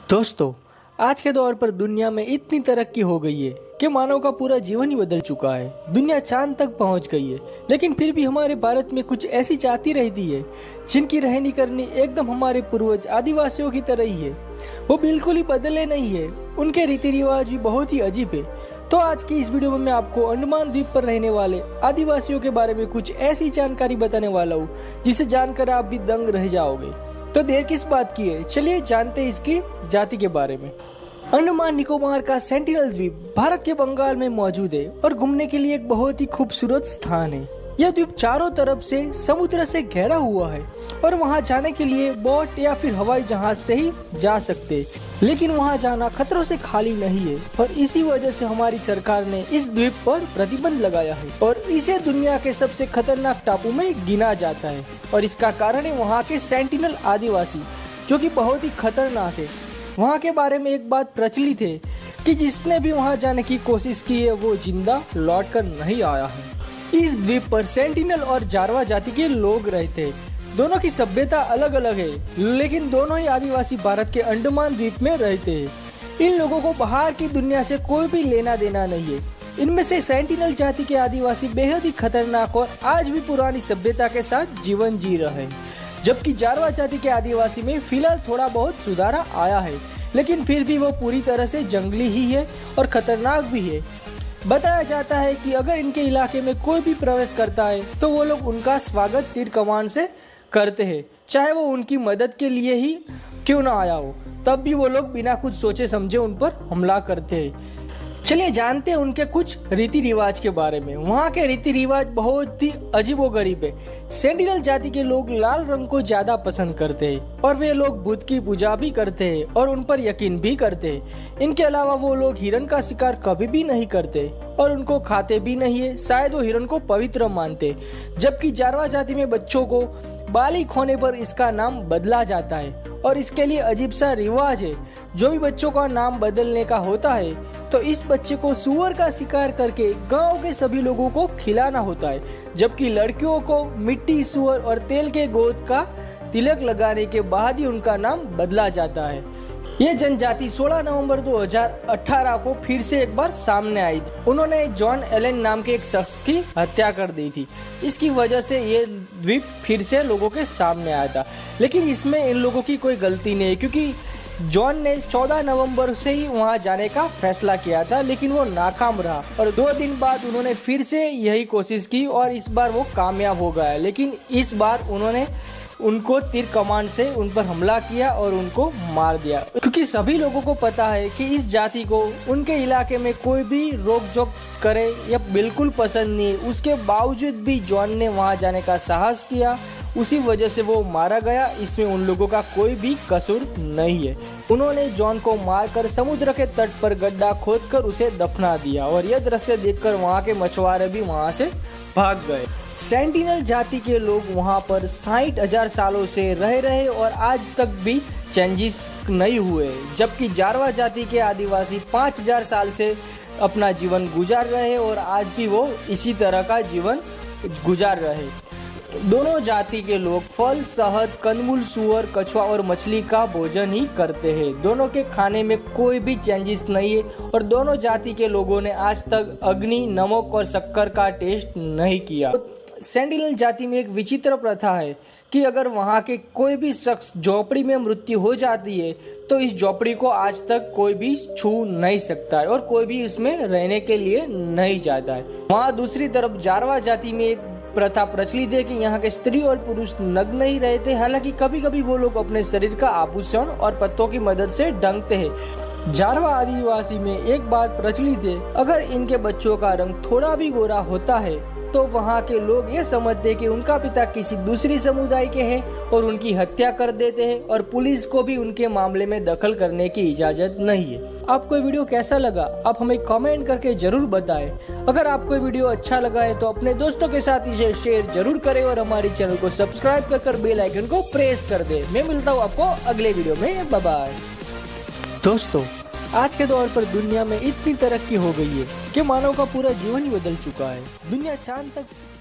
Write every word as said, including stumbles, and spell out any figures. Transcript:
दोस्तों, आज के दौर पर दुनिया में इतनी तरक्की हो गई है कि मानव का पूरा जीवन ही बदल चुका है। दुनिया चांद तक पहुंच गई है, लेकिन फिर भी हमारे भारत में कुछ ऐसी जाति रहती है जिनकी रहनी करनी एकदम हमारे पूर्वज आदिवासियों की तरह ही है। वो बिल्कुल ही बदले नहीं है, उनके रीति रिवाज भी बहुत ही अजीब है। तो आज की इस वीडियो में मैं आपको अंडमान द्वीप पर रहने वाले आदिवासियों के बारे में कुछ ऐसी जानकारी बताने वाला हूँ जिसे जानकर आप भी दंग रह जाओगे। तो देर किस बात की है, चलिए जानते हैं इसकी जाति के बारे में। अंडमान निकोबार का सेंटिनल द्वीप भारत के बंगाल में मौजूद है और घूमने के लिए एक बहुत ही खूबसूरत स्थान है। यह द्वीप चारों तरफ से समुद्र से घेरा हुआ है और वहां जाने के लिए बोट या फिर हवाई जहाज से ही जा सकते, लेकिन वहां जाना खतरों से खाली नहीं है और इसी वजह से हमारी सरकार ने इस द्वीप पर प्रतिबंध लगाया है और इसे दुनिया के सबसे खतरनाक टापू में गिना जाता है। और इसका कारण है वहाँ के सेंटिनल आदिवासी, जो कि बहुत ही खतरनाक है। वहाँ के बारे में एक बात प्रचलित है कि जिसने भी वहाँ जाने की कोशिश की है वो जिंदा लौट कर नहीं आया है। इस द्वीप पर सेंटिनल और जारवा जाति के लोग रहते हैं। दोनों की सभ्यता अलग अलग है, लेकिन दोनों ही आदिवासी भारत के अंडमान द्वीप में रहते हैं। इन लोगों को बाहर की दुनिया से कोई भी लेना देना नहीं है। इनमें से सेंटिनल जाति के आदिवासी बेहद ही खतरनाक और आज भी पुरानी सभ्यता के साथ जीवन जी रहे हैं, जबकि जारवा जाति के आदिवासी में फिलहाल थोड़ा बहुत सुधार आया है, लेकिन फिर भी वो पूरी तरह से जंगली ही है और खतरनाक भी है। बताया जाता है कि अगर इनके इलाके में कोई भी प्रवेश करता है तो वो लोग उनका स्वागत तीर कमान से करते हैं, चाहे वो उनकी मदद के लिए ही क्यों ना आया हो। तब भी वो लोग बिना कुछ सोचे समझे उन पर हमला करते हैं। चलिए जानते हैं उनके कुछ रीति रिवाज के बारे में। वहाँ के रीति रिवाज बहुत ही अजीबोगरीब है। सेंटिनल जाति के लोग लाल रंग को ज्यादा पसंद करते हैं और वे लोग बुद्ध की पूजा भी करते हैं और उन पर यकीन भी करते हैं। इनके अलावा वो लोग हिरण का शिकार कभी भी नहीं करते और उनको खाते भी नहीं है, शायद वो हिरण को पवित्र मानते। जबकि जारवा जाति में बच्चों को बालिग होने पर इसका नाम बदला जाता है और इसके लिए अजीब सा रिवाज है। जो भी बच्चों का नाम बदलने का होता है तो इस बच्चे को सुअर का शिकार करके गांव के सभी लोगों को खिलाना होता है, जबकि लड़कियों को मिट्टी, सुअर और तेल के गोद का तिलक लगाने के बाद ही उनका नाम बदला जाता है। ये जनजाति सोलह नवंबर दो हज़ार अठारह को फिर से एक बार सामने आई थी। उन्होंने जॉन एलन नाम के एक शख्स की हत्या कर दी थी। इसकी वजह से ये द्वीप फिर से लोगों के सामने आया था, लेकिन इसमें इन लोगों की कोई गलती नहीं है, क्योंकि जॉन ने चौदह नवंबर से ही वहां जाने का फैसला किया था, लेकिन वो नाकाम रहा और दो दिन बाद उन्होंने फिर से यही कोशिश की और इस बार वो कामयाब हो गया। लेकिन इस बार उन्होंने उनको तीर कमान से उन पर हमला किया और उनको मार दिया, क्योंकि सभी लोगों को पता है कि इस जाति को उनके इलाके में कोई भी रोक जोक करे या बिल्कुल पसंद नहीं। उसके बावजूद भी जॉन ने वहां जाने का साहस किया, उसी वजह से वो मारा गया। इसमें उन लोगों का कोई भी कसूर नहीं है। उन्होंने जॉन को मारकर समुद्र के तट पर गड्ढा खोदकर उसे दफना दिया और यह दृश्य देखकर वहां के मछुआरे भी वहां से भाग गए। सेंटिनल जाति के लोग वहां पर साठ हजार सालों से रह रहे और आज तक भी चेंजेस नहीं हुए, जबकि जारवा जाति के आदिवासी पाँच हजार साल से अपना जीवन गुजार रहे और आज भी वो इसी तरह का जीवन गुजार रहे। दोनों जाति के लोग फल, शहद, कंदमूल, सुअर, कछुआ और मछली का भोजन ही करते हैं। दोनों के खाने में कोई भी चेंजेस नहीं है और दोनों जाति के लोगों ने आज तक अग्नि, नमक और शक्कर का टेस्ट नहीं किया। सेंटिनल जाति में एक विचित्र प्रथा है कि अगर वहाँ के कोई भी शख्स झोपड़ी में मृत्यु हो जाती है तो इस झोपड़ी को आज तक कोई भी छू नहीं सकता है और कोई भी उसमें रहने के लिए नहीं जाता है। वहाँ दूसरी तरफ जारवा जाति में एक प्रथा प्रचलित है कि यहाँ के स्त्री और पुरुष नग्न नहीं रहते। हालांकि कभी कभी वो लोग अपने शरीर का आभूषण और पत्तों की मदद से ढंकते हैं। जारवा आदिवासी में एक बात प्रचलित है, अगर इनके बच्चों का रंग थोड़ा भी गोरा होता है तो वहाँ के लोग ये समझते हैं कि उनका पिता किसी दूसरी समुदाय के हैं और उनकी हत्या कर देते हैं और पुलिस को भी उनके मामले में दखल करने की इजाजत नहीं है। आपको ये वीडियो कैसा लगा आप हमें कमेंट करके जरूर बताएं। अगर आपको ये वीडियो अच्छा लगा है तो अपने दोस्तों के साथ इसे शेयर जरूर करें और हमारे चैनल को सब्सक्राइब कर कर बेल आइकन को प्रेस कर दे। मैं मिलता हूँ आपको अगले वीडियो में। Bye bye. दोस्तों, आज के दौर पर दुनिया में इतनी तरक्की हो गई है कि मानव का पूरा जीवन ही बदल चुका है। दुनिया चांद तक